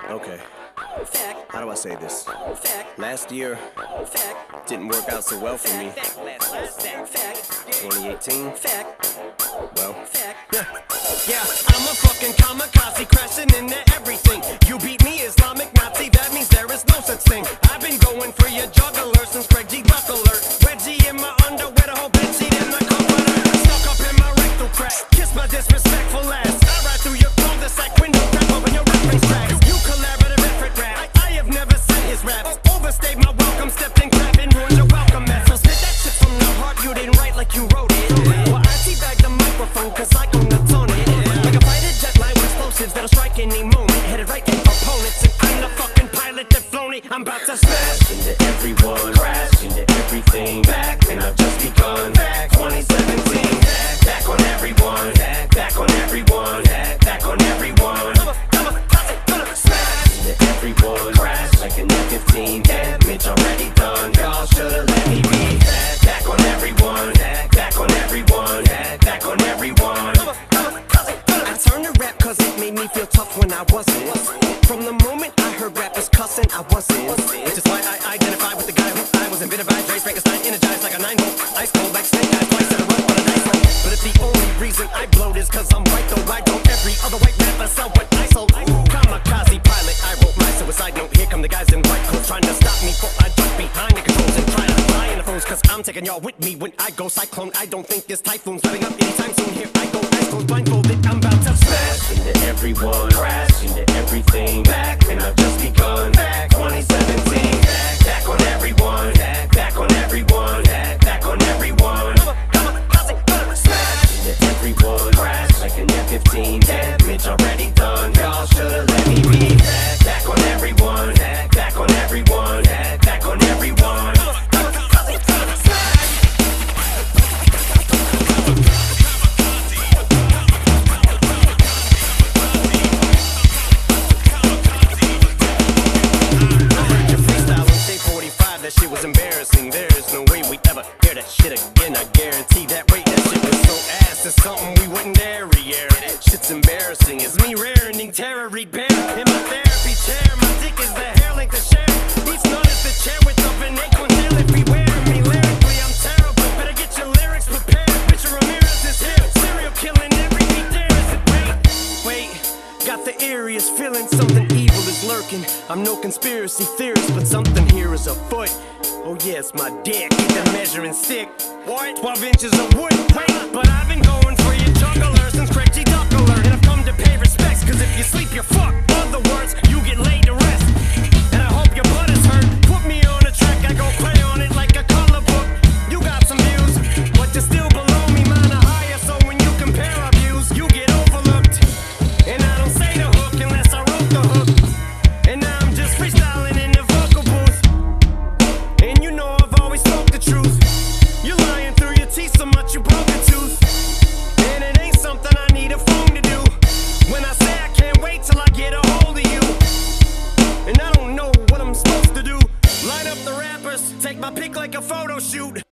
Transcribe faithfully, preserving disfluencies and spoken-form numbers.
Okay. How do I say this? Last year didn't work out so well for me. twenty eighteen. Well, yeah, yeah, I'm a fucking kamikaze, crashing into everything. You beat me, Islamic Nazi, that means there is no such thing. I've been going for your juggler since Craig G. Buck alert. Wedgie in my underwear, the whole bed sheet in the comforter. Stuck up in my rectal crack, kiss my disrespectful ass. I ride through your cul-de-sac window, crack open your reference tracks. You collaborative effort rap, I, I have never sent his raps. Overstayed my welcome, stepped in crap and ruined your welcome mess. So spit that shit from the heart, you didn't write like you wrote it. Well, I teabag the microphone cause I go nuts on it. Like a fighter jet line with explosives that'll strike any moment. Headed right at opponents and I'm the fucking pilot that flown it. I'm about to smash into everyone, crash into everything. Back and I've just begun. Back twenty seventeen, back, back on everyone. Back, back on everyone. Back, back on everyone. I'm a, I'm a, I'm a, smash into everyone, crash like an F fifteen. Damage already done. Y'all should've let me be. Back, back on everyone. Back, back on everyone. Back, back on everyone. I turned to rap cause it made me feel tough when I wasn't. From the moment I heard rappers cussing, I wasn't. Which is why I identified with the guy who I was invented by. Dre Frankenstein, energized like a nine volt. Ice cold like snake eyes, twice in a row on a dice roll. But if the only reason I blowed is cause I'm white, though I don't. Every other white rapper sell what I sold. Kamikaze pilot, I wrote my suicide note. Here come the guys in white coats trying to stop me before I jump behind the controls and try to fly in the phones. Cause I'm taking y'all with me when I go cyclone. I don't think this typhoon's letting up anytime soon. Here I go, ice cold blindfolded. I'm about to smash into everyone, crash into everything. Back and I've just begun. Back twenty seventeen, back, back on everyone. Back, back on everyone. Back, back on everyone. Smash into everyone, crash like an F fifteen. Damage already done. Y'all should've let me be. Back, back on everyone. Back, back on everyone. Back, back on everyone. That shit was embarrassing. There's no way we ever hear that shit again. I guarantee that. Wait, that shit was so ass. It's something we wouldn't dare re-air. Shit's embarrassing. It's me rearing terror. Read bear in my therapy chair. My dick is the hair length to share. Each nut is the chair with the vernacular nail everywhere. Me lyrically, I'm terrible. Better get your lyrics prepared. Richard Ramirez is here. Serial killing every beat there. Is it wait? Wait. Got the eeriest feeling something evil is lurking. I'm no conspiracy theorist, but something here is afoot. Oh yes, my dick, get the measuring stick. What? twelve inches of wood. Wait, but I've been going for your juggler since Craig G. Duck alert. And I've come to pay respects, cause if you sleep, you're fucked.